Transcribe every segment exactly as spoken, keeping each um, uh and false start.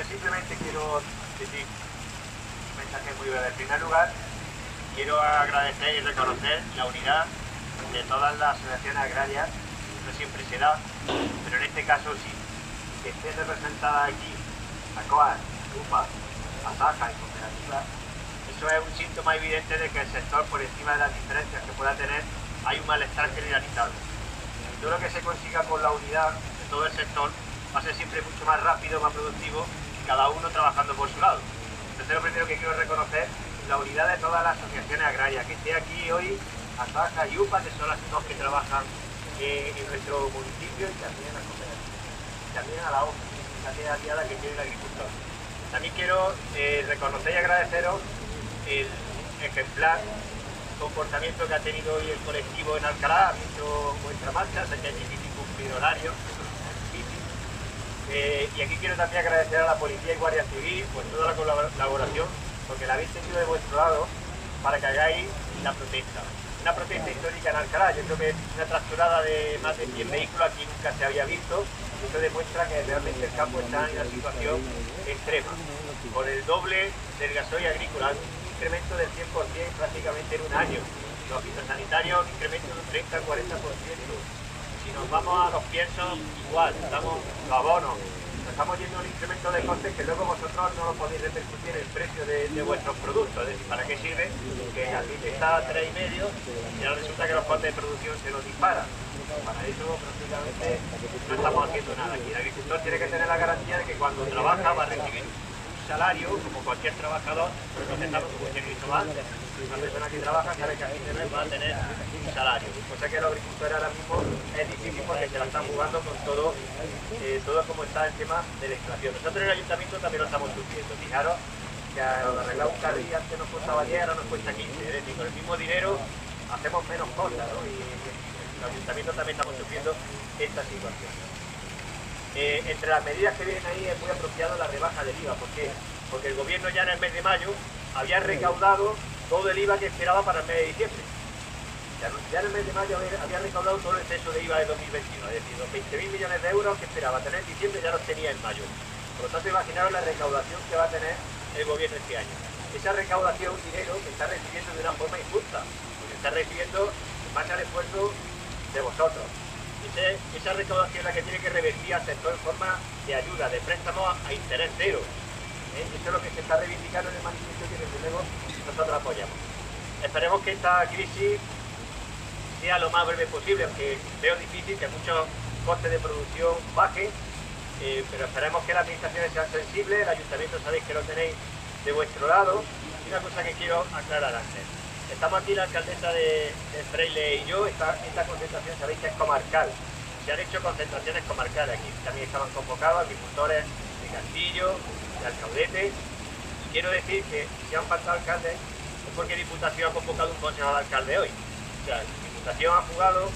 simplemente quiero decir un mensaje muy breve. En primer lugar, quiero agradecer y reconocer la unidad de todas las asociaciones agrarias. No siempre se da, pero en este caso sí. Que esté representada aquí ACOAS, UPA, ASAJA y cooperativas, eso es un síntoma evidente de que el sector, por encima de las diferencias que pueda tener, hay un malestar generalizado. Y todo lo que se consiga con la unidad de todo el sector va a ser siempre mucho más rápido, más productivo, y cada uno trabajando por su lado. Entonces, lo primero que quiero reconocer es la unidad de todas las asociaciones agrarias, que esté aquí hoy ASAJA y UPA, que son las dos que trabajan eh, en nuestro municipio, y también a las cooperativas, y también a la O P A, que es aliada que tiene el agricultor. También quiero eh, reconocer y agradeceros el ejemplar comportamiento que ha tenido hoy el colectivo en Alcalá. Ha visto vuestra marcha, sé que es difícil cumplir horarios, es difícil. Eh, y aquí quiero también agradecer a la Policía y Guardia Civil por toda la colaboración, porque la habéis tenido de vuestro lado para que hagáis la protesta. Una protesta histórica en Alcalá. Yo creo que una tractorada de más de cien vehículos aquí nunca se había visto. Eso demuestra que realmente el campo está en una situación extrema, con el doble del gasoil agrícola, un incremento del cien por cien prácticamente en un año. Los fitosanitarios, un incremento de un treinta a cuarenta por ciento. Si nos vamos a los piensos, igual, estamos los abonos, nos estamos yendo a un incremento de costes que luego vosotros no lo podéis repercutir en el precio de, de vuestros productos. Es decir, ¿para qué sirve que el aceite está a tres y medio y ahora resulta que los costes de producción se nos disparan? Para eso prácticamente no estamos haciendo nada aquí. El agricultor tiene que tener la garantía de que cuando trabaja va a recibir un salario, como cualquier trabajador, lo que estamos como se hizo mal. Una persona que trabaja sabe que a fin de mes va a tener un salario. Cosa que los agricultores ahora mismo es difícil porque se la están jugando con todo, eh, todo como está el tema de la inflación. Nosotros en el ayuntamiento también lo estamos sufriendo. Fijaros que arreglar un carril antes nos costaba diez, ahora nos cuesta quince. Es decir, con el mismo dinero hacemos menos cosas, ¿no? Y, y el ayuntamiento también estamos sufriendo esta situación. Eh, entre las medidas que vienen ahí es muy apropiado la rebaja del I V A. ¿Por qué? Porque el gobierno ya en el mes de mayo había recaudado todo el I V A que esperaba para el mes de diciembre. Ya, ya en el mes de mayo había, había recaudado todo el exceso de I V A de dos mil veintiuno, es decir, los veinte mil millones de euros que esperaba tener en diciembre ya los tenía en mayo. Por lo tanto, imaginaros la recaudación que va a tener el gobierno este año. Esa recaudación, dinero que está recibiendo de una forma injusta, porque está recibiendo en base al esfuerzo de vosotros. Ese, esa recaudación es la que tiene que revertir al sector en forma de ayuda, de préstamos a interés cero. ¿Eh? Eso es lo que se está reivindicando en el manifiesto que desde luego nosotros apoyamos. Esperemos que esta crisis sea lo más breve posible, aunque veo difícil que muchos costes de producción bajen, eh, pero esperemos que las administraciones sean sensibles. El ayuntamiento sabéis que lo tenéis de vuestro lado. Y una cosa que quiero aclarar antes. Estamos aquí la alcaldesa de, de Freile y yo. Esta, esta concentración sabéis que es comarcal. Se han hecho concentraciones comarcales. Aquí también estaban convocados agricultores de Castillo, de Alcaudete. Y quiero decir que si han faltado alcaldes es porque Diputación ha convocado un consejo de alcalde hoy. O sea, Diputación ha jugado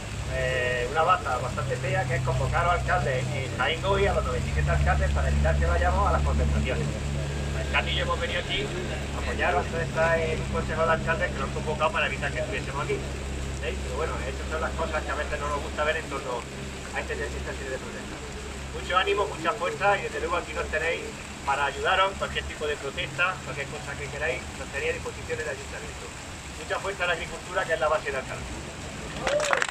eh, una baza bastante fea, que es convocar a los alcaldes en Jaén hoy, a los noventa y siete alcaldes, para evitar que vayamos a las concentraciones. El Castillo hemos venido aquí a apoyaros, entonces está el consejo de alcaldes que lo han convocado para evitar que estuviésemos aquí. ¿Veis? Pero bueno, estas son las cosas que a veces no nos gusta ver en torno a este, esta serie de protestas. Mucho ánimo, mucha fuerza, y desde luego aquí nos tenéis para ayudaros, cualquier tipo de protesta, cualquier cosa que queráis, nos tenéis a disposición del ayuntamiento. Mucha fuerza a la agricultura, que es la base de Alcalá.